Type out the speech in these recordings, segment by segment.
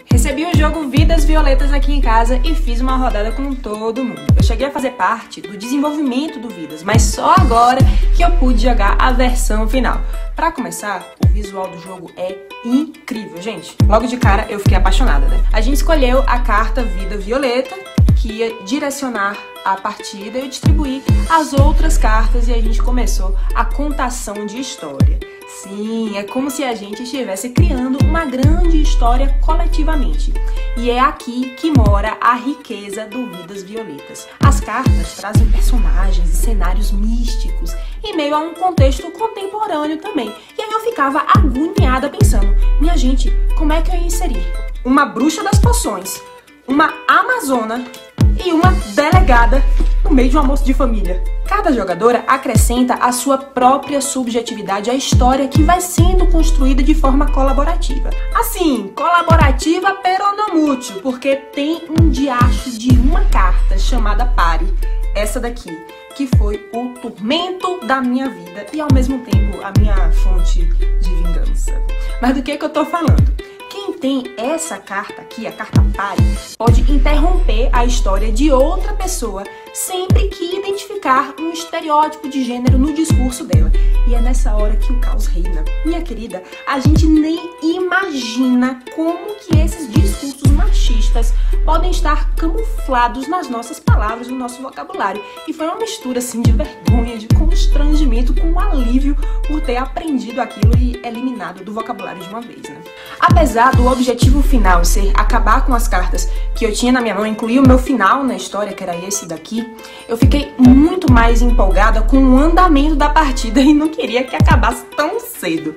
Recebi o jogo Vidas Violetas aqui em casa e fiz uma rodada com todo mundo. Eu cheguei a fazer parte do desenvolvimento do Vidas, mas só agora que eu pude jogar a versão final. Pra começar, o visual do jogo é incrível, gente. Logo de cara eu fiquei apaixonada, né? A gente escolheu a carta Vida Violeta, que ia direcionar a partida, e eu distribuí as outras cartas e a gente começou a contação de história. Sim, é como se a gente estivesse criando uma grande história coletivamente. E é aqui que mora a riqueza do Vidas Violetas. As cartas trazem personagens e cenários místicos em meio a um contexto contemporâneo também. E aí eu ficava agoniada pensando, minha gente, como é que eu ia inserir uma bruxa das poções, uma amazona e uma delegada no meio de um almoço de família? Cada jogadora acrescenta a sua própria subjetividade à história que vai sendo construída de forma colaborativa. Assim, colaborativa pero não mútil, porque tem um diacho de uma carta chamada Pare, essa daqui, que foi o tormento da minha vida e ao mesmo tempo a minha fonte de vingança. Mas do que eu tô falando? Quem tem essa carta aqui, a carta Pare, pode interromper a história de outra pessoa sempre que identificar um estereótipo de gênero no discurso dela. E é nessa hora que o caos reina. Minha querida, a gente nem imagina como que esses discursos machistas podem estar camuflados nas nossas palavras, no nosso vocabulário. E foi uma mistura assim de vergonha, de constrangimento, com um alívio por ter aprendido aquilo e eliminado do vocabulário de uma vez, né? Apesar do objetivo final ser acabar com as cartas que eu tinha na minha mão, incluir o meu final na história, que era esse daqui, eu fiquei muito mais empolgada com o andamento da partida e não queria que acabasse tão cedo.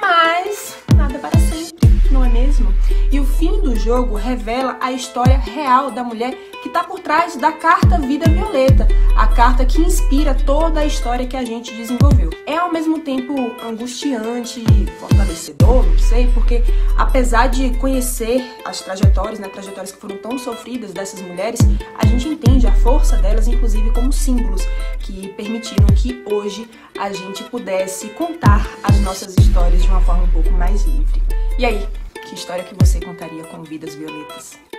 Mas nada para sempre, não é mesmo? E o fim do jogo revela a história real da mulher que está por trás da carta Vida Violeta, a carta que inspira toda a história que a gente desenvolveu. É ao mesmo tempo angustiante e fortalecedor, não sei, porque apesar de conhecer as trajetórias, né, trajetórias que foram tão sofridas dessas mulheres, a gente entende a força delas, inclusive como símbolos que permitiram que hoje a gente pudesse contar as nossas histórias de uma forma um pouco mais livre. E aí, que história que você contaria com Vidas Violetas?